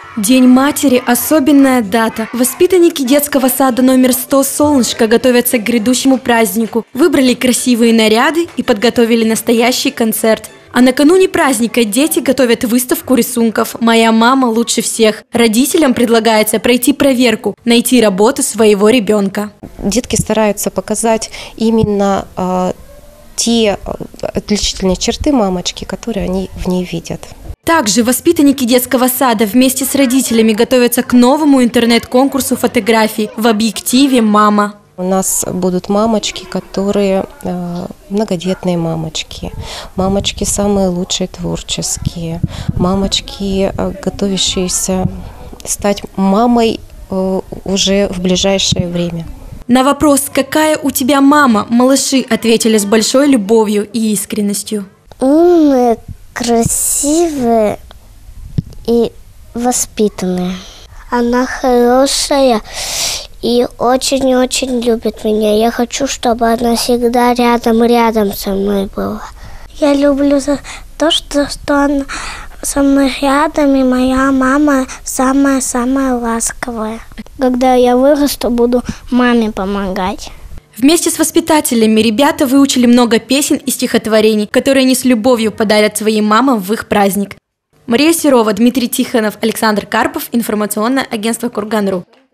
День матери – особенная дата. Воспитанники детского сада номер 100 «Солнышко» готовятся к грядущему празднику. Выбрали красивые наряды и подготовили настоящий концерт. А накануне праздника дети готовят выставку рисунков «Моя мама лучше всех». Родителям предлагается пройти проверку, найти работу своего ребенка. Детки стараются показать именно те отличительные черты мамочки, которые они в ней видят. Также воспитанники детского сада вместе с родителями готовятся к новому интернет-конкурсу фотографий в объективе «Мама». У нас будут мамочки, которые многодетные мамочки, мамочки самые лучшие творческие, мамочки, готовящиеся стать мамой уже в ближайшее время. На вопрос «Какая у тебя мама?» малыши ответили с большой любовью и искренностью. Умная, красивая и воспитанная. Она хорошая и очень-очень любит меня. Я хочу, чтобы она всегда рядом со мной была. Я люблю то, что она со мной рядом, и моя мама самая-самая ласковая. Когда я вырасту, буду маме помогать. Вместе с воспитателями ребята выучили много песен и стихотворений, которые они с любовью подарят своим мамам в их праздник. Мария Серова, Дмитрий Тихонов, Александр Карпов, информационное агентство Курган.ру.